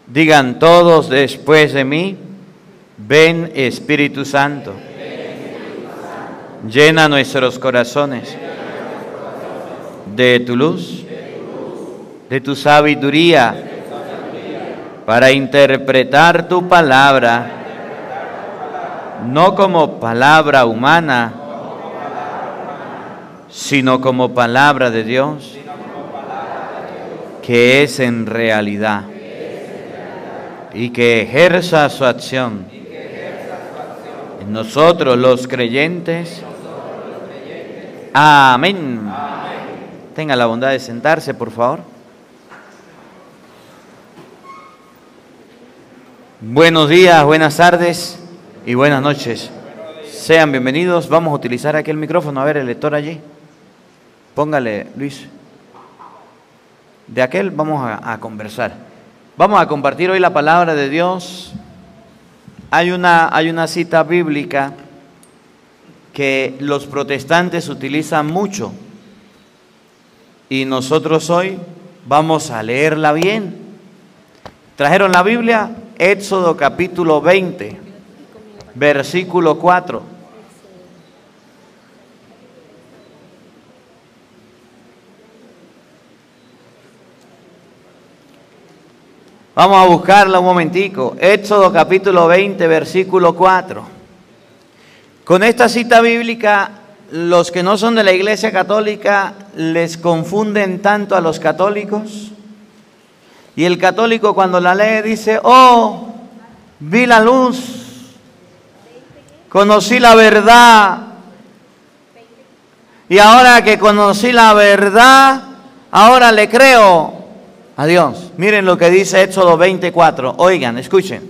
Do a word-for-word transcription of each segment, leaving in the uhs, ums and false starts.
Digan todos después de mí, ven Espíritu Santo. Llena nuestros corazones de tu luz, de tu sabiduría, para interpretar tu palabra, no como palabra humana, sino como palabra de Dios, que es en realidad, y que ejerza su acción en nosotros los creyentes. Amén. Tenga la bondad de sentarse, por favor. Buenos días, buenas tardes y buenas noches. Sean bienvenidos. Vamos a utilizar aquel micrófono. A ver, el lector allí. Póngale, Luis. De aquel vamos a, a conversar. Vamos a compartir hoy la palabra de Dios. Hay una, hay una cita bíblica que los protestantes utilizan mucho. Y nosotros hoy vamos a leerla bien. ¿Trajeron la Biblia? Éxodo capítulo veinte, versículo cuatro. Vamos a buscarla un momentico. Éxodo capítulo veinte, versículo cuatro. Con esta cita bíblica, los que no son de la Iglesia Católica les confunden tanto a los católicos. Y el católico cuando la lee dice, oh, vi la luz, conocí la verdad. Y ahora que conocí la verdad, ahora le creo a Dios. Miren lo que dice Éxodo veinticuatro. Oigan, escuchen.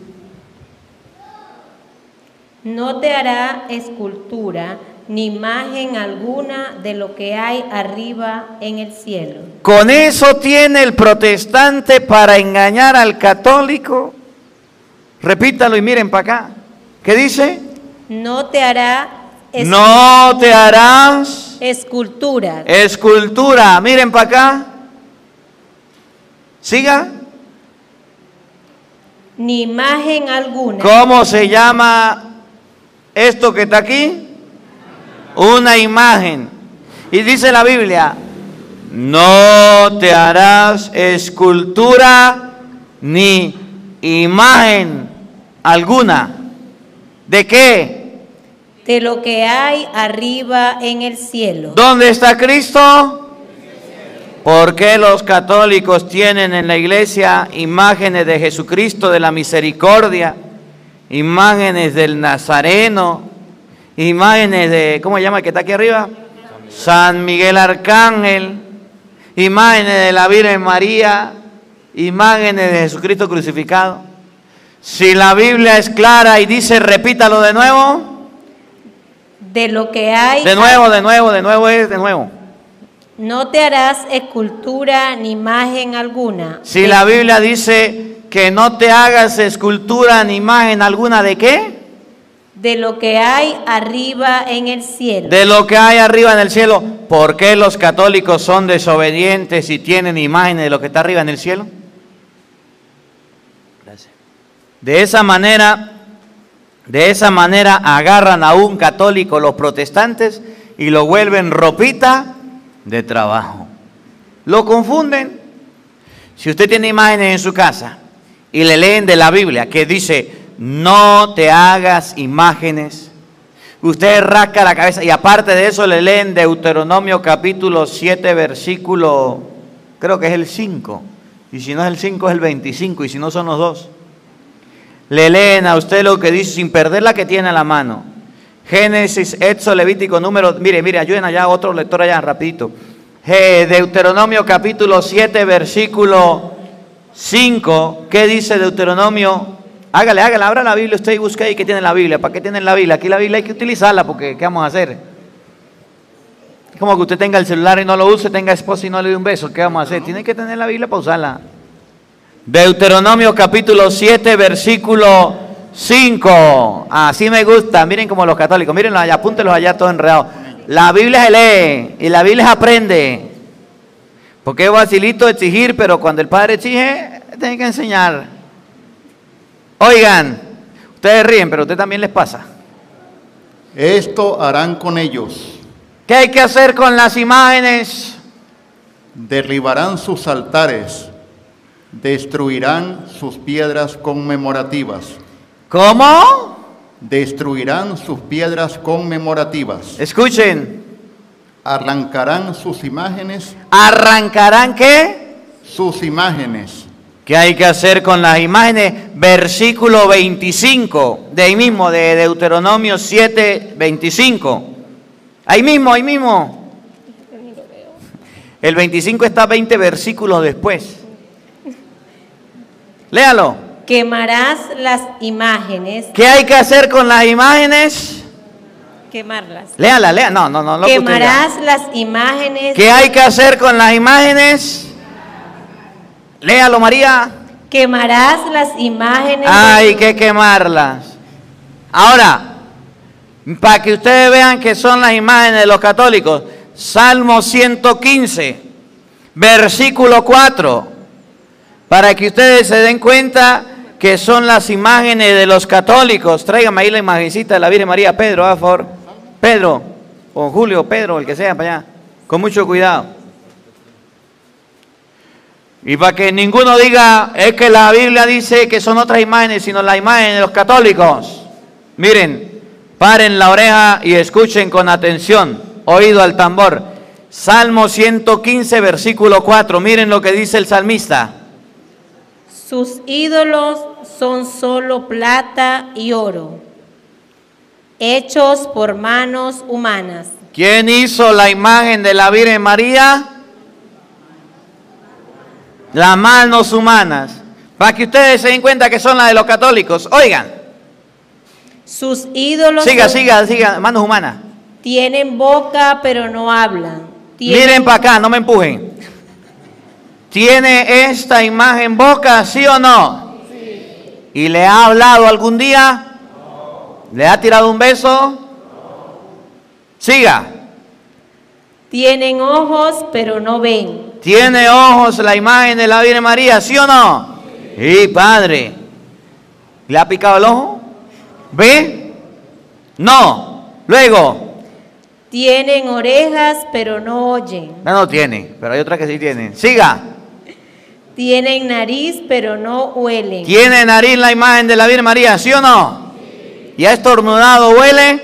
No te hará escultura ni imagen alguna de lo que hay arriba en el cielo. Con eso tiene el protestante para engañar al católico. Repítalo y miren para acá. ¿Qué dice? No te hará No te harás escultura. Escultura. Miren para acá. Siga. Ni imagen alguna. ¿Cómo se llama esto que está aquí? Una imagen. Y dice la Biblia, no te harás escultura ni imagen alguna. ¿De qué? De lo que hay arriba en el cielo. ¿Dónde está Cristo? ¿Por qué los católicos tienen en la iglesia imágenes de Jesucristo de la misericordia? Imágenes del Nazareno. Imágenes de, ¿cómo se llama el que está aquí arriba? San Miguel Arcángel. Imágenes de la Virgen María. Imágenes de Jesucristo crucificado. Si la Biblia es clara y dice, repítalo de nuevo. De lo que hay. De nuevo, de nuevo, de nuevo es de nuevo. No te harás escultura ni imagen alguna. Si de... la Biblia dice que no te hagas escultura ni imagen alguna, ¿de qué? De lo que hay arriba en el cielo. De lo que hay arriba en el cielo. ¿Por qué los católicos son desobedientes y tienen imágenes de lo que está arriba en el cielo? Gracias. De esa manera, de esa manera agarran a un católico los protestantes y lo vuelven ropita de trabajo. Lo confunden. Si usted tiene imágenes en su casa y le leen de la Biblia que dice, no te hagas imágenes, usted rasca la cabeza y aparte de eso le leen Deuteronomio capítulo siete versículo, creo que es el cinco, y si no es el cinco es el veinticinco, y si no son los dos. Le leen a usted lo que dice sin perder la que tiene a la mano. Génesis, Éxodo, Levítico, Número, mire, mire, ayuden allá, otro lector allá, rapidito. Deuteronomio capítulo siete versículo cinco, ¿qué dice Deuteronomio? Hágale, hágale, abra la Biblia usted y busque ahí que tiene la Biblia. ¿Para qué tienen la Biblia? Aquí la Biblia hay que utilizarla porque ¿qué vamos a hacer? Es como que usted tenga el celular y no lo use, tenga esposa y no le dé un beso. ¿Qué vamos a hacer? Tiene que tener la Biblia para usarla. Deuteronomio capítulo siete versículo cinco. Así me gusta. Miren como los católicos. Mírenlos allá, apúntenlos allá todos enredados. La Biblia se lee y la Biblia se aprende. Porque es facilito exigir, pero cuando el padre exige, tiene que enseñar. Oigan, ustedes ríen, pero a ustedes también les pasa. Esto harán con ellos. ¿Qué hay que hacer con las imágenes? Derribarán sus altares, destruirán sus piedras conmemorativas. ¿Cómo? Destruirán sus piedras conmemorativas. Escuchen. Arrancarán sus imágenes. ¿Arrancarán qué? Sus imágenes. ¿Qué hay que hacer con las imágenes? Versículo veinticinco, de ahí mismo, de Deuteronomio siete, veinticinco. Ahí mismo, ahí mismo. El veinticinco está veinte versículos después. Léalo. Quemarás las imágenes. ¿Qué hay que hacer con las imágenes? Quemarlas. Léala, léala. No, no, no. Lo Quemarás las imágenes. ¿Qué hay que hacer con las imágenes? Léalo, María. Quemarás las imágenes. Hay que quemarlas. Ahora, para que ustedes vean que son las imágenes de los católicos, Salmo ciento quince, versículo cuatro, para que ustedes se den cuenta que son las imágenes de los católicos. Tráigame ahí la imagencita de la Virgen María. Pedro, a favor. Pedro, o Julio, Pedro, el que sea, para allá. Con mucho cuidado. Y para que ninguno diga, es que la Biblia dice que son otras imágenes, sino las imágenes de los católicos. Miren, paren la oreja y escuchen con atención, oído al tambor. Salmo ciento quince, versículo cuatro, miren lo que dice el salmista. Sus ídolos son solo plata y oro, hechos por manos humanas. ¿Quién hizo la imagen de la Virgen María? Las manos humanas. Para que ustedes se den cuenta que son las de los católicos. Oigan. Sus ídolos. Siga, son, siga, siga. Manos humanas. Tienen boca, pero no hablan. Tienen, miren para acá, no me empujen. ¿Tiene esta imagen boca, sí o no? Sí. ¿Y le ha hablado algún día? No. ¿Le ha tirado un beso? No. Siga. Tienen ojos, pero no ven. ¿Tiene ojos la imagen de la Virgen María, sí o no? Sí, sí, padre. ¿Le ha picado el ojo? ¿Ve? No. Luego. Tienen orejas, pero no oyen. No, no tiene, pero hay otra que sí tiene. Siga. Tienen nariz, pero no huelen. ¿Tiene nariz la imagen de la Virgen María, sí o no? Sí. ¿Y ha estornudado, huele?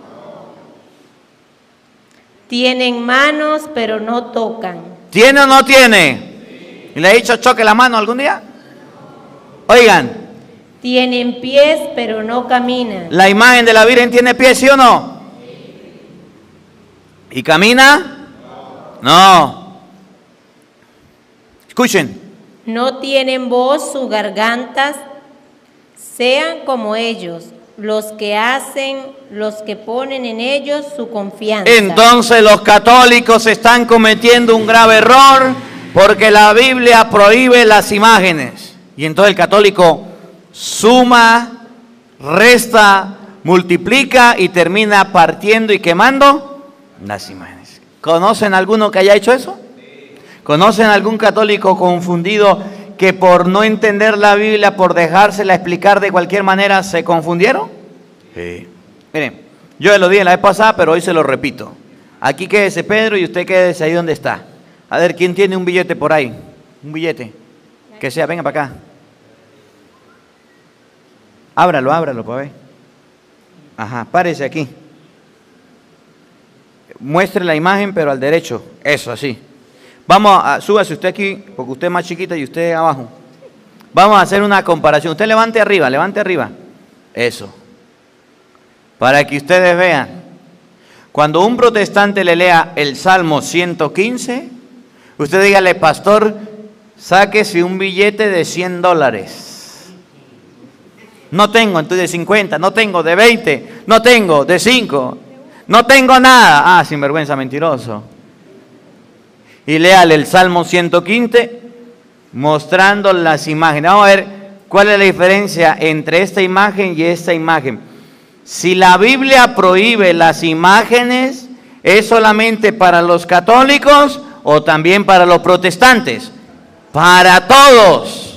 Tienen manos, pero no tocan. ¿Tiene o no tiene? Sí. ¿Y le ha dicho choque la mano algún día? Oigan. Tienen pies, pero no caminan. ¿La imagen de la Virgen tiene pies, sí o no? Sí. ¿Y camina? No. No. Escuchen. No tienen voz, sus gargantas, sean como ellos, los que hacen, los que ponen en ellos su confianza. Entonces los católicos están cometiendo un grave error porque la Biblia prohíbe las imágenes. Y entonces el católico suma, resta, multiplica y termina partiendo y quemando las imágenes. ¿Conocen alguno que haya hecho eso? ¿Conocen algún católico confundido que por no entender la Biblia, por dejársela explicar de cualquier manera, se confundieron? Sí. Miren, yo lo dije la vez pasada, pero hoy se lo repito. Aquí quédese Pedro y usted quédese ahí donde está. A ver, ¿quién tiene un billete por ahí? Un billete. Que sea, venga para acá. Ábralo, ábralo, para ver. Ajá, párese aquí. Muestre la imagen, pero al derecho. Eso, así. Vamos a, súbase usted aquí, porque usted es más chiquita y usted abajo. Vamos a hacer una comparación. Usted levante arriba, levante arriba. Eso. Para que ustedes vean. Cuando un protestante le lea el Salmo ciento quince, usted dígale, pastor, sáquese un billete de cien dólares. No tengo, entonces de cincuenta, no tengo de veinte, no tengo de cinco, no tengo nada. Ah, sinvergüenza, mentiroso. Y léale el Salmo ciento quince mostrando las imágenes. Vamos a ver cuál es la diferencia entre esta imagen y esta imagen. Si la Biblia prohíbe las imágenes, ¿es solamente para los católicos o también para los protestantes? Para todos.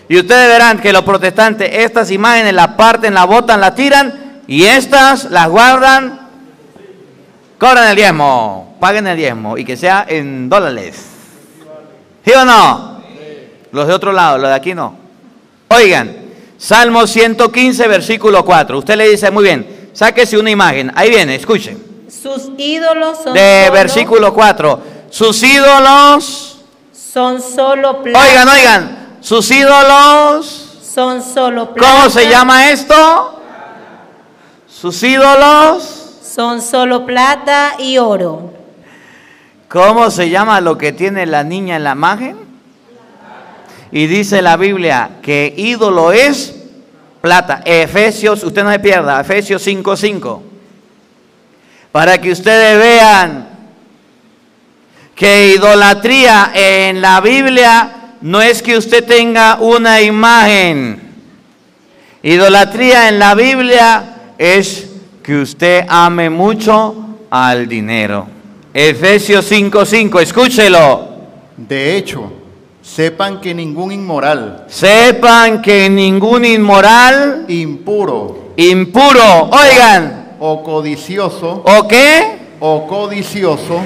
Y ustedes verán que los protestantes estas imágenes las parten, las botan, las tiran y estas las guardan, cobran el diezmo, paguen el diezmo y que sea en dólares. ¿Sí o no? Los de otro lado, los de aquí no. Oigan, Salmo ciento quince, versículo cuatro. Usted le dice, muy bien, sáquese una imagen. Ahí viene, escuchen. Sus ídolos son De solo, versículo cuatro. Sus ídolos. son solo plata. Oigan, oigan. Sus ídolos. Son solo plata. ¿Cómo se llama esto? Sus ídolos. Son solo plata y oro. ¿Cómo se llama lo que tiene la niña en la imagen? Y dice la Biblia que ídolo es plata. Efesios, usted no se pierda, Efesios cinco cinco. Para que ustedes vean que idolatría en la Biblia no es que usted tenga una imagen. Idolatría en la Biblia es que usted ame mucho al dinero. Efesios cinco cinco, escúchelo. De hecho, sepan que ningún inmoral, Sepan que ningún inmoral, impuro impuro, oigan, o codicioso ¿o qué? o codicioso,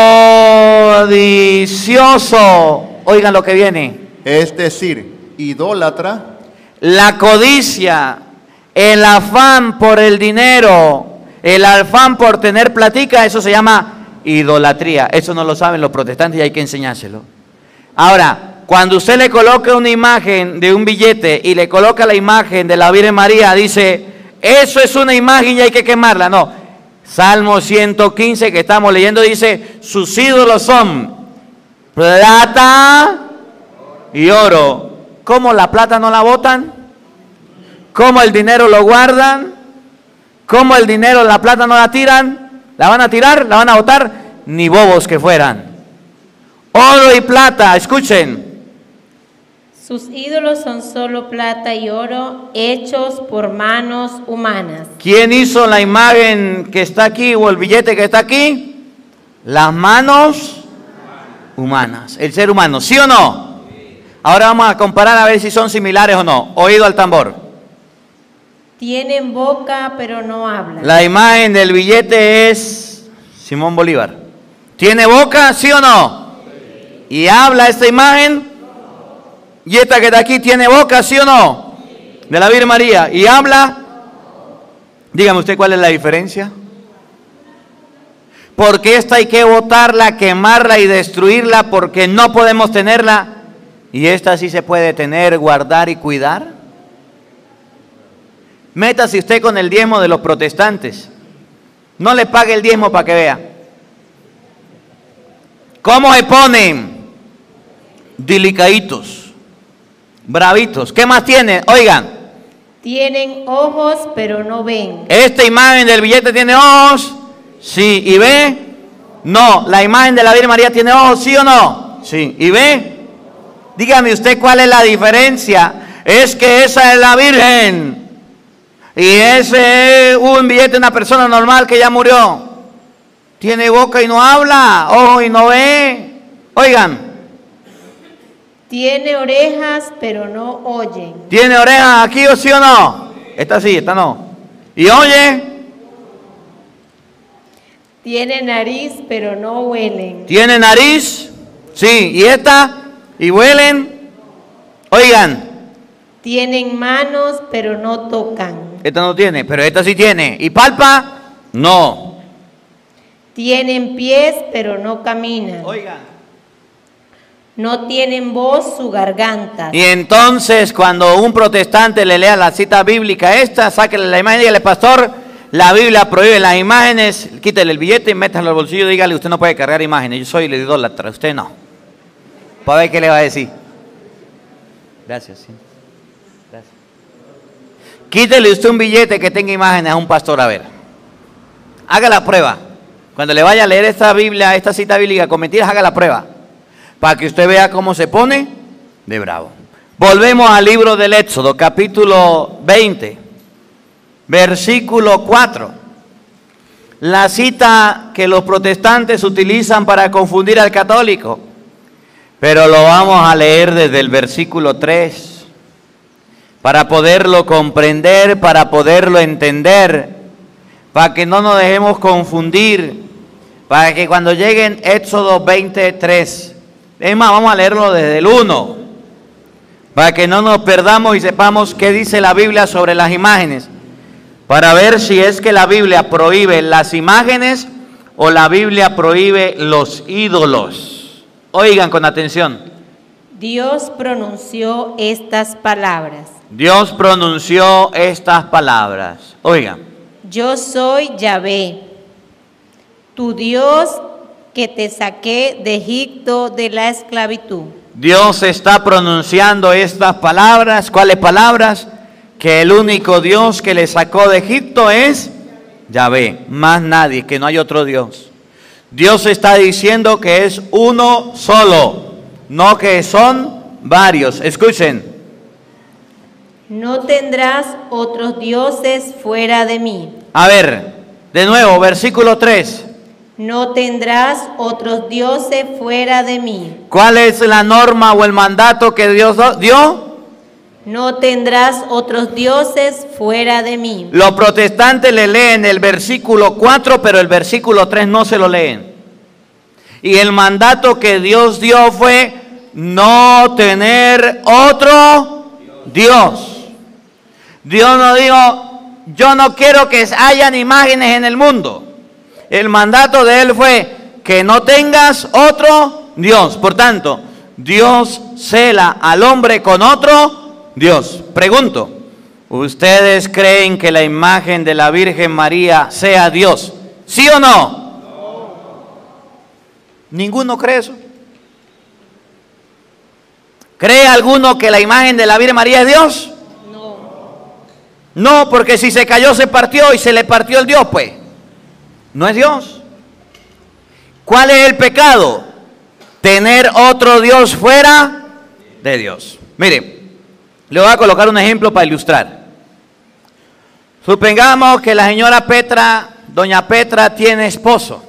Codicioso, oigan lo que viene. es decir, idólatra, La codicia, el afán por el dinero, el afán por tener platica, eso se llama idolatría. Eso no lo saben los protestantes y hay que enseñárselo. Ahora, cuando usted le coloca una imagen de un billete y le coloca la imagen de la Virgen María, dice, eso es una imagen y hay que quemarla. No, Salmo ciento quince que estamos leyendo dice, sus ídolos son plata y oro. ¿Cómo la plata no la botan? ¿Cómo el dinero lo guardan? ¿Cómo el dinero, la plata no la tiran? ¿La van a tirar? ¿La van a botar? Ni bobos que fueran. Oro y plata, escuchen. Sus ídolos son solo plata y oro hechos por manos humanas. ¿Quién hizo la imagen que está aquí o el billete que está aquí? Las manos humanas, el ser humano, ¿sí o no? Ahora vamos a comparar a ver si son similares o no. Oído al tambor. Tienen boca pero no hablan. La imagen del billete es Simón Bolívar. ¿Tiene boca, sí o no? ¿Y habla esta imagen? ¿Y esta que está aquí tiene boca, sí o no? De la Virgen María. ¿Y habla? Dígame usted cuál es la diferencia. Porque esta hay que botarla, quemarla y destruirla porque no podemos tenerla. Y esta sí se puede tener, guardar y cuidar. Métase usted con el diezmo de los protestantes. No le pague el diezmo para que vea. ¿Cómo se ponen? Delicaditos. Bravitos. ¿Qué más tienen? Oigan. Tienen ojos pero no ven. ¿Esta imagen del billete tiene ojos? Sí. ¿Y ve? No. ¿La imagen de la Virgen María tiene ojos? ¿Sí o no? Sí. ¿Y ve? Dígame usted cuál es la diferencia. Es que esa es la Virgen. Y ese es un billete de una persona normal que ya murió. Tiene boca y no habla. Ojo y no ve. Oigan. Tiene orejas pero no oyen. ¿Tiene orejas aquí o sí o no? Esta sí, esta no. ¿Y oye? Tiene nariz pero no huelen. ¿Tiene nariz? Sí. ¿Y esta? ¿Y huelen? Oigan. Tienen manos pero no tocan. Esta no tiene, pero esta sí tiene. ¿Y palpa? No. Tienen pies pero no caminan. Oigan. No tienen voz su garganta. Y entonces cuando un protestante le lea la cita bíblica esta, sáquele la imagen y dígale, pastor, la Biblia prohíbe las imágenes, quítele el billete y métalo al bolsillo y dígale, usted no puede cargar imágenes, yo soy el idólatra, usted no. Para ver qué le va a decir. Gracias, sí. Gracias. Quítele usted un billete que tenga imágenes a un pastor, a ver. Haga la prueba. Cuando le vaya a leer esta Biblia, esta cita bíblica con mentiras, haga la prueba. Para que usted vea cómo se pone de bravo. Volvemos al libro del Éxodo, capítulo veinte, versículo cuatro. La cita que los protestantes utilizan para confundir al católico. Pero lo vamos a leer desde el versículo tres. para poderlo comprender, para poderlo entender, para que no nos dejemos confundir, para que cuando lleguen Éxodo veintitrés, es más, vamos a leerlo desde el uno, para que no nos perdamos y sepamos qué dice la Biblia sobre las imágenes, para ver si es que la Biblia prohíbe las imágenes o la Biblia prohíbe los ídolos. Oigan con atención. Dios pronunció estas palabras. Dios pronunció estas palabras. Oigan. Yo soy Yahvé, tu Dios que te saqué de Egipto de la esclavitud. Dios está pronunciando estas palabras. ¿Cuáles palabras? Que el único Dios que le sacó de Egipto es Yahvé, más nadie, que no hay otro Dios. Dios está diciendo que es uno solo, no que son varios. Escuchen. No tendrás otros dioses fuera de mí. A ver, de nuevo, versículo tres. No tendrás otros dioses fuera de mí. ¿Cuál es la norma o el mandato que Dios dio? No tendrás otros dioses fuera de mí. Los protestantes le leen el versículo cuatro, pero el versículo tres no se lo leen. Y el mandato que Dios dio fue no tener otro Dios. Dios no dijo, yo no quiero que hayan imágenes en el mundo. El mandato de él fue que no tengas otro Dios. Por tanto, Dios cela al hombre con otro Dios. Pregunto, ¿ustedes creen que la imagen de la Virgen María sea Dios? ¿Sí o no? No. ¿Ninguno cree eso? ¿Cree alguno que la imagen de la Virgen María es Dios? No. No, porque si se cayó se partió y se le partió el Dios, pues. No es Dios. ¿Cuál es el pecado? Tener otro Dios fuera de Dios. Mire. Le voy a colocar un ejemplo para ilustrar. Supongamos que la señora Petra, doña Petra, tiene esposo.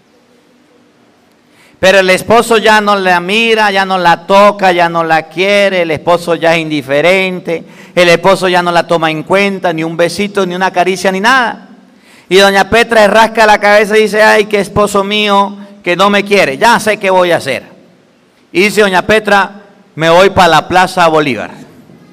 Pero el esposo ya no la mira, ya no la toca, ya no la quiere, el esposo ya es indiferente, el esposo ya no la toma en cuenta, ni un besito, ni una caricia, ni nada. Y doña Petra rasca la cabeza y dice, ay, qué esposo mío que no me quiere, ya sé qué voy a hacer. Y dice doña Petra, me voy para la Plaza Bolívar.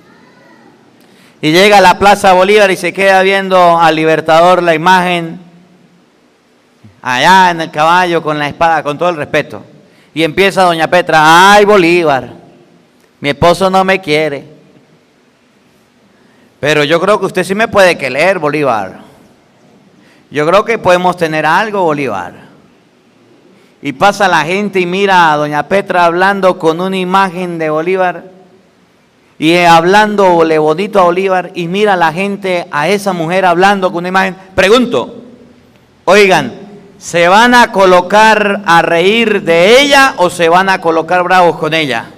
Y llega a la Plaza Bolívar y se queda viendo al Libertador la imagen, allá en el caballo con la espada, con todo el respeto. Y empieza doña Petra, ay Bolívar, mi esposo no me quiere. Pero yo creo que usted sí me puede querer, Bolívar. Yo creo que podemos tener algo, Bolívar. Y pasa la gente y mira a doña Petra hablando con una imagen de Bolívar. Y hablándole bonito a Bolívar, y mira a la gente, a esa mujer hablando con una imagen. Pregunto, oigan, ¿se van a colocar a reír de ella o se van a colocar bravos con ella?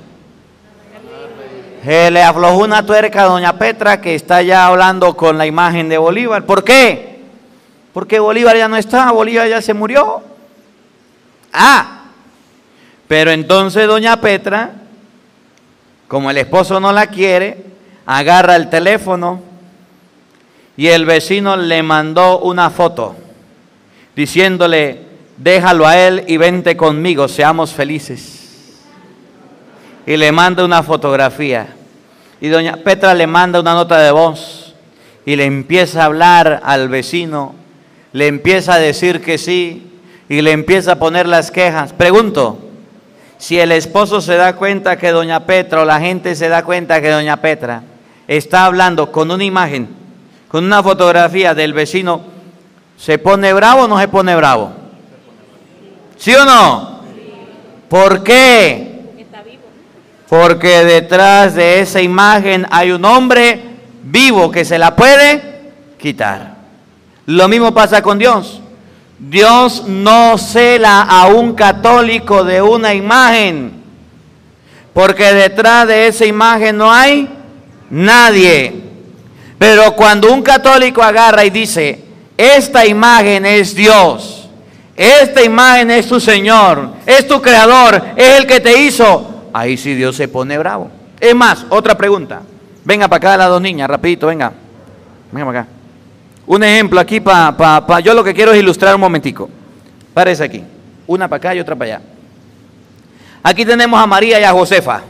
Se le aflojó una tuerca a doña Petra que está ya hablando con la imagen de Bolívar. ¿Por qué? Porque Bolívar ya no está, Bolívar ya se murió. Ah, pero entonces doña Petra, como el esposo no la quiere, agarra el teléfono y el vecino le mandó una foto diciéndole, déjalo a él y vente conmigo, seamos felices. Y le manda una fotografía. Y doña Petra le manda una nota de voz y le empieza a hablar al vecino, le empieza a decir que sí y le empieza a poner las quejas. Pregunto, si el esposo se da cuenta que doña Petra o la gente se da cuenta que doña Petra está hablando con una imagen, con una fotografía del vecino, ¿se pone bravo o no se pone bravo? ¿Sí o no? ¿Por qué? Porque detrás de esa imagen hay un hombre vivo que se la puede quitar. Lo mismo pasa con Dios. Dios no cela a un católico de una imagen, porque detrás de esa imagen no hay nadie. Pero cuando un católico agarra y dice, esta imagen es Dios, esta imagen es tu Señor, es tu Creador, es el que te hizo, ahí sí Dios se pone bravo. Es más, otra pregunta. Venga para acá las dos niñas, rapidito, venga. Venga para acá. Un ejemplo aquí para... Pa, pa, yo lo que quiero es ilustrar un momentico. Párese aquí. Una para acá y otra para allá. Aquí tenemos a María y a Josefa.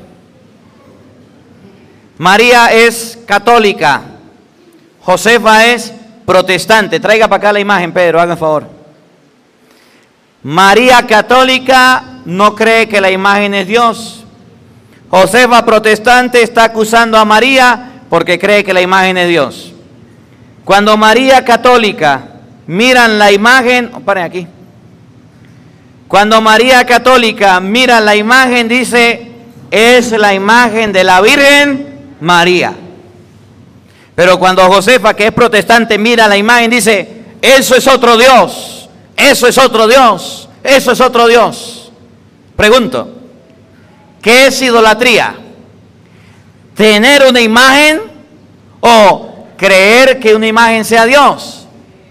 María es católica. Josefa es protestante. Traiga para acá la imagen, Pedro, haga un favor. María católica no cree que la imagen es Dios. Josefa protestante está acusando a María porque cree que la imagen es Dios. Cuando María católica miran la imagen, oh, paren aquí. Cuando María católica mira la imagen, dice, es la imagen de la Virgen María. Pero cuando Josefa, que es protestante, mira la imagen, dice, eso es otro Dios, eso es otro Dios, eso es otro Dios. Pregunto, ¿qué es idolatría? ¿Tener una imagen o creer que una imagen sea Dios?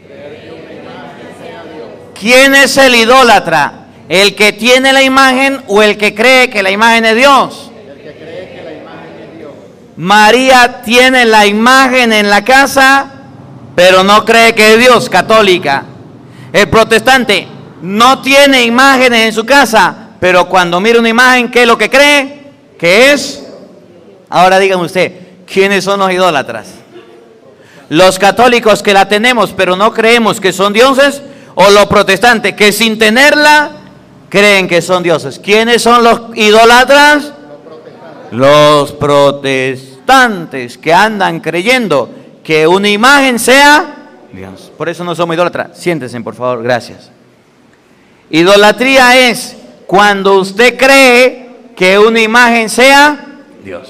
¿Quién es el idólatra? ¿El que tiene la imagen o el que cree que la imagen es Dios? El que cree que la imagen es Dios. María tiene la imagen en la casa, pero no cree que es Dios, católica. El protestante no tiene imágenes en su casa, pero cuando mira una imagen, ¿qué es lo que cree? ¿Qué es? Ahora dígame usted, ¿quiénes son los idólatras? Los católicos que la tenemos, pero no creemos que son dioses, o los protestantes que sin tenerla creen que son dioses. ¿Quiénes son los idólatras? Los protestantes que andan creyendo que una imagen sea Dios. Por eso no somos idólatras. Siéntense, por favor, gracias. Idolatría es cuando usted cree que una imagen sea Dios.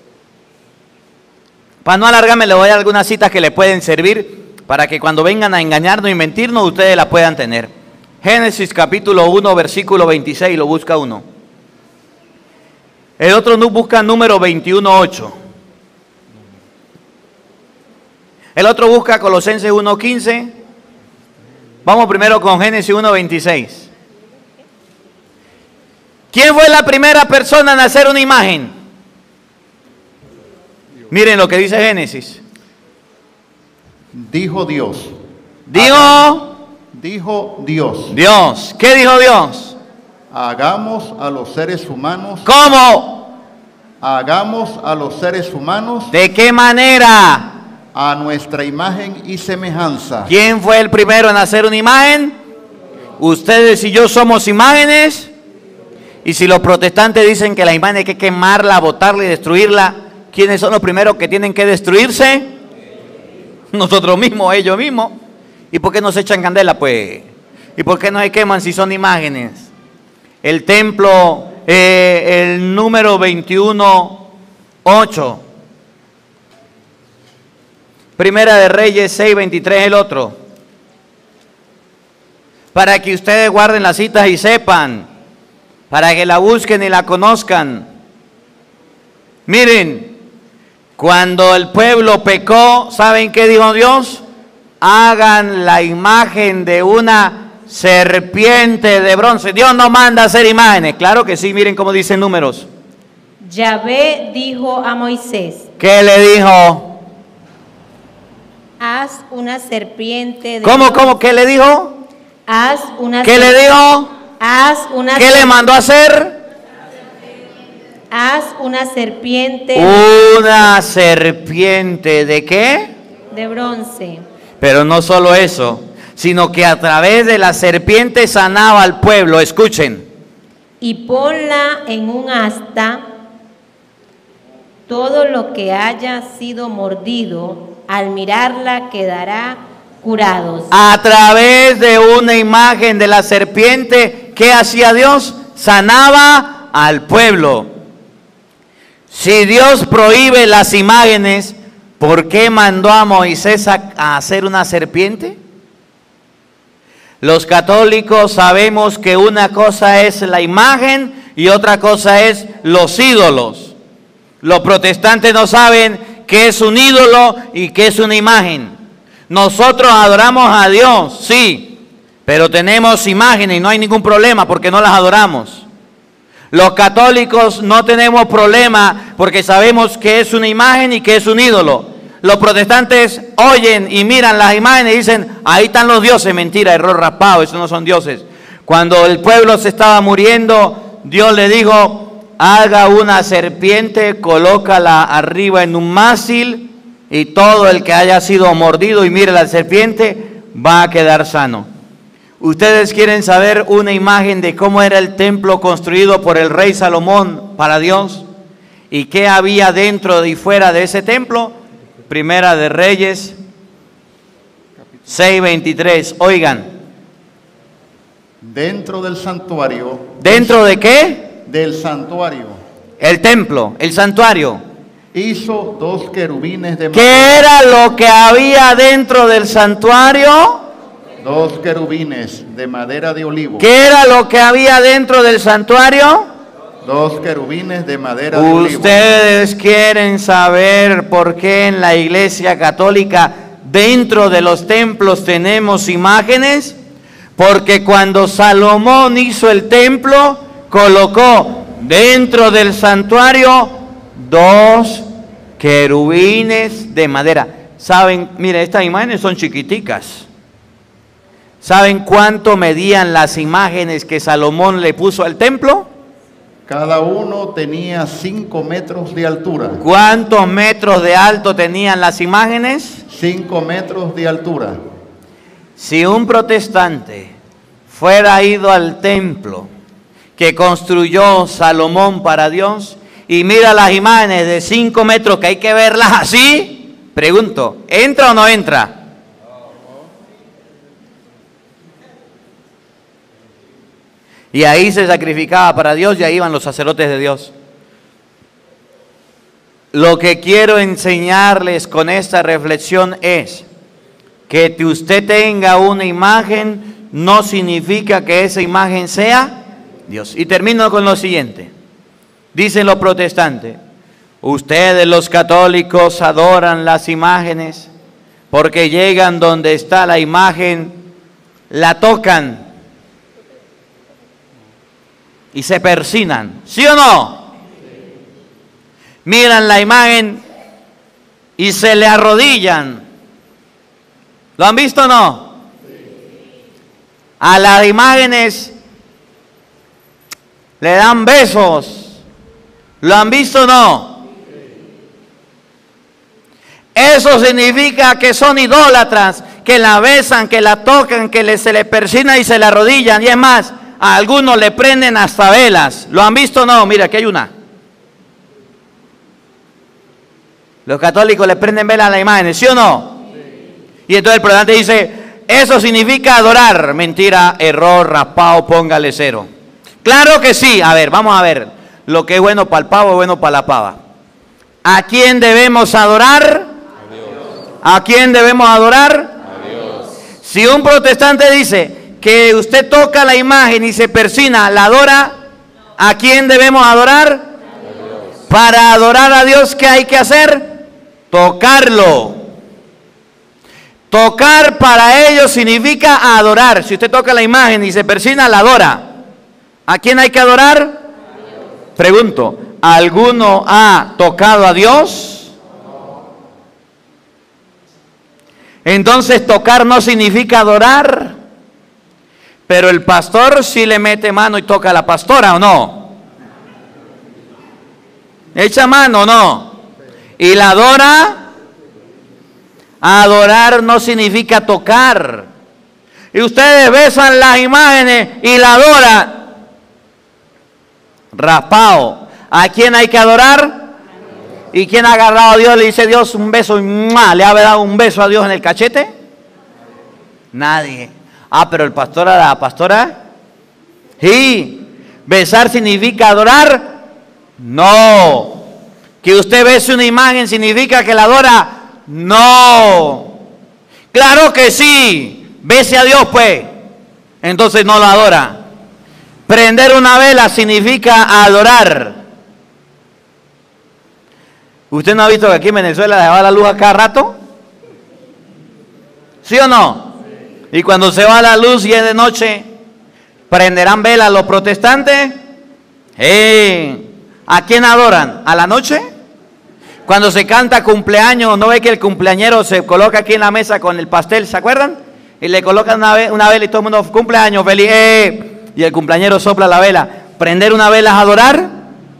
Para no alargarme, le voy a dar algunas citas que le pueden servir para que cuando vengan a engañarnos y mentirnos, ustedes las puedan tener. Génesis capítulo uno, versículo veintiséis, lo busca uno. El otro no busca número veintiuno, ocho. El otro busca Colosenses uno, quince. Vamos primero con Génesis uno, veintiséis. ¿Quién fue la primera persona en hacer una imagen? Miren lo que dice Génesis. Dijo Dios. Dijo... Dijo Dios. Dios. ¿Qué dijo Dios? Hagamos a los seres humanos. ¿Cómo? Hagamos a los seres humanos. ¿De qué manera? A nuestra imagen y semejanza. ¿Quién fue el primero en hacer una imagen? Ustedes y yo somos imágenes. Y si los protestantes dicen que la imagen hay que quemarla, botarla y destruirla, ¿quiénes son los primeros que tienen que destruirse? Nosotros mismos, ellos mismos. ¿Y por qué no se echan candela, pues? ¿Y por qué no se queman si son imágenes? El templo, eh, el número veintiuno, ocho. Primera de Reyes seis, veintitrés, el otro. Para que ustedes guarden las citas y sepan. Para que la busquen y la conozcan. Miren, cuando el pueblo pecó, ¿saben qué dijo Dios? Hagan la imagen de una serpiente de bronce. Dios no manda a hacer imágenes. Claro que sí, miren cómo dicen Números. Yahvé dijo a Moisés. ¿Qué le dijo? Haz una serpiente de ¿Cómo, bronce. cómo? ¿Qué le dijo? Haz una ¿Qué le dijo? Haz una ¿Qué le mandó a hacer? Haz una serpiente Una serpiente ¿de qué? de bronce. Pero no solo eso, sino que a través de la serpiente sanaba al pueblo. Escuchen. Y ponla en un asta. Todo lo que haya sido mordido, al mirarla quedará curados. A través de una imagen de la serpiente, ¿qué hacía Dios? Sanaba al pueblo. Si Dios prohíbe las imágenes, ¿por qué mandó a Moisés a, a hacer una serpiente? Los católicos sabemos que una cosa es la imagen y otra cosa es los ídolos. Los protestantes no saben qué es un ídolo y qué es una imagen. Nosotros adoramos a Dios, sí, pero tenemos imágenes y no hay ningún problema porque no las adoramos. Los católicos no tenemos problema porque sabemos que es una imagen y que es un ídolo. Los protestantes oyen y miran las imágenes y dicen, ahí están los dioses. Mentira, error raspado, esos no son dioses. Cuando el pueblo se estaba muriendo, Dios le dijo, haga una serpiente, colócala arriba en un mástil y todo el que haya sido mordido y mire la serpiente va a quedar sano. ¿Ustedes quieren saber una imagen de cómo era el templo construido por el rey Salomón para Dios? ¿Y qué había dentro y fuera de ese templo? Primera de Reyes seis veintitrés. Oigan. Dentro del santuario. ¿Dentro de qué? Del santuario. El templo, el santuario. Hizo dos querubines de madera. ¿Qué era lo que había dentro del santuario? Dos querubines de madera de olivo. ¿Qué era lo que había dentro del santuario? Dos querubines de madera de olivo. ¿Ustedes quieren saber por qué en la Iglesia Católica dentro de los templos tenemos imágenes? Porque cuando Salomón hizo el templo, colocó dentro del santuario dos querubines de madera. ¿Saben? Mire, estas imágenes son chiquiticas. ¿Saben cuánto medían las imágenes que Salomón le puso al templo? Cada uno tenía cinco metros de altura. ¿Cuántos metros de alto tenían las imágenes? Cinco metros de altura. Si un protestante fuera ido al templo que construyó Salomón para Dios y mira las imágenes de cinco metros que hay que verlas así, pregunto, ¿entra o no entra? Y ahí se sacrificaba para Dios y ahí iban los sacerdotes de Dios. Lo que quiero enseñarles con esta reflexión es que usted tenga una imagen no significa que esa imagen sea Dios. Y termino con lo siguiente. Dicen los protestantes, ustedes los católicos adoran las imágenes porque llegan donde está la imagen, la tocan y se persignan, ¿sí o no? Miran la imagen y se le arrodillan. ¿Lo han visto o no? A las imágenes le dan besos. ¿Lo han visto o no? Eso significa que son idólatras, que la besan, que la tocan, que le, se le persignan y se le arrodillan. Y es más, a algunos le prenden hasta velas. ¿Lo han visto o no? Mira, aquí hay una. Los católicos le prenden velas a la imagen, ¿sí o no? Sí. Y entonces el protestante dice, eso significa adorar. Mentira, error, raspado, póngale cero. Claro que sí. A ver, vamos a ver. Lo que es bueno para el pavo es bueno para la pava. ¿A quién debemos adorar? A Dios. ¿A quién debemos adorar? A Dios. Si un protestante dice que usted toca la imagen y se persina, la adora, ¿a quién debemos adorar? A Dios. Para adorar a Dios, ¿qué hay que hacer? Tocarlo. Tocar para ellos significa adorar. Si usted toca la imagen y se persina, la adora. ¿A quién hay que adorar? A Dios. Pregunto, ¿alguno ha tocado a Dios? No. Entonces tocar no significa adorar. Pero el pastor sí le mete mano y toca a la pastora, ¿o no? ¿Echa mano o no? ¿Y la adora? Adorar no significa tocar. Y ustedes besan las imágenes y la adoran. Raspado. ¿A quién hay que adorar? ¿Y quién ha agarrado a Dios? Le dice Dios un beso y ¡mua! ¿Le ha dado un beso a Dios en el cachete? Nadie. Ah, pero el pastor a la pastora. Sí. ¿Besar significa adorar? No. ¿Que usted bese una imagen significa que la adora? No. Claro que sí. Bese a Dios, pues. Entonces no la adora. Prender una vela significa adorar. ¿Usted no ha visto que aquí en Venezuela se va la luz a cada rato? ¿Sí o no? Y cuando se va la luz y es de noche, ¿prenderán velas los protestantes? Eh, ¿A quién adoran? ¿A la noche? Cuando se canta cumpleaños, ¿no ve que el cumpleañero se coloca aquí en la mesa con el pastel? ¿Se acuerdan? Y le colocan una, ve una vela y todo el mundo, cumpleaños, feliz. Eh, y el cumpleañero sopla la vela. ¿Prender una vela es adorar?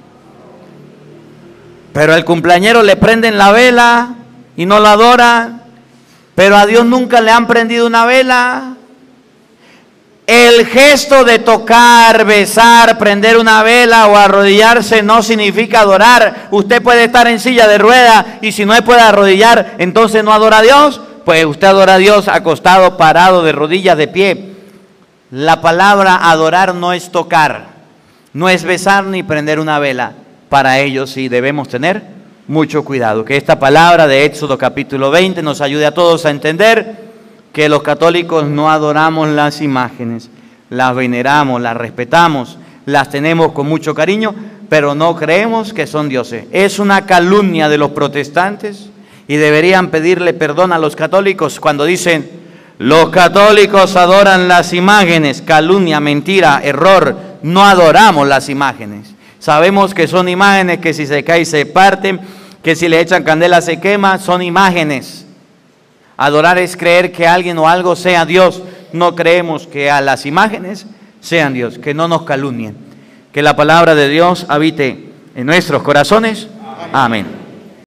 Pero al cumpleañero le prenden la vela y no la adoran. Pero a Dios nunca le han prendido una vela. El gesto de tocar, besar, prender una vela o arrodillarse no significa adorar. Usted puede estar en silla de ruedas y si no se puede arrodillar, entonces no adora a Dios. Pues usted adora a Dios acostado, parado, de rodillas, de pie. La palabra adorar no es tocar, no es besar ni prender una vela. Para ello sí debemos tener mucho cuidado. Que esta palabra de Éxodo capítulo veinte nos ayude a todos a entender que los católicos no adoramos las imágenes, las veneramos, las respetamos, las tenemos con mucho cariño, pero no creemos que son dioses. Es una calumnia de los protestantes y deberían pedirle perdón a los católicos cuando dicen, los católicos adoran las imágenes. Calumnia, mentira, error, no adoramos las imágenes. Sabemos que son imágenes que si se cae se parten, que si le echan candela se quema, son imágenes. Adorar es creer que alguien o algo sea Dios. No creemos que a las imágenes sean Dios. Que no nos calumnien. Que la palabra de Dios habite en nuestros corazones. Amén. Amén.